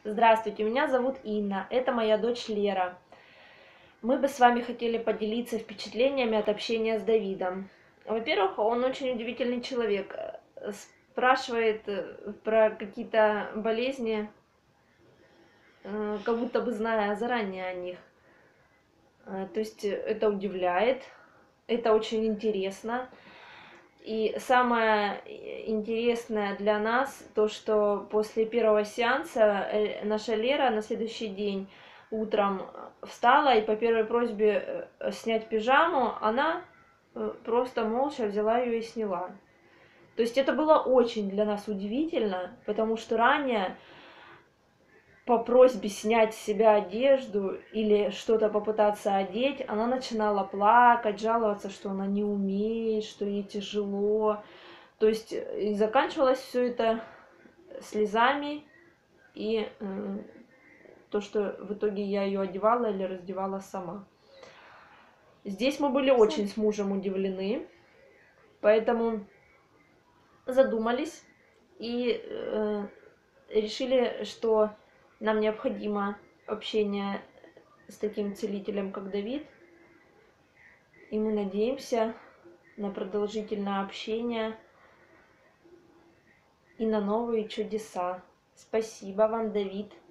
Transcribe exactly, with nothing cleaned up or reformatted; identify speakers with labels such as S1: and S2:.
S1: Здравствуйте, меня зовут Инна, это моя дочь Лера. Мы бы с вами хотели поделиться впечатлениями от общения с Давидом. Во-первых, он очень удивительный человек. Э, Спрашивает э, про какие-то болезни, э, как будто бы зная заранее о них. Э, То есть э, это удивляет, это очень интересно. И самое интересное для нас то, что после первого сеанса э, наша Лера на следующий день утром встала и по первой просьбе э, снять пижаму, она э, просто молча взяла ее и сняла. То есть это было очень для нас удивительно, потому что ранее по просьбе снять с себя одежду или что-то попытаться одеть, она начинала плакать, жаловаться, что она не умеет, что ей тяжело. То есть и заканчивалось все это слезами и э, то, что в итоге я ее одевала или раздевала сама. Здесь мы были очень с мужем удивлены, поэтому задумались и э, решили, что нам необходимо общение с таким целителем, как Давид, и мы надеемся на продолжительное общение и на новые чудеса. Спасибо вам, Давид.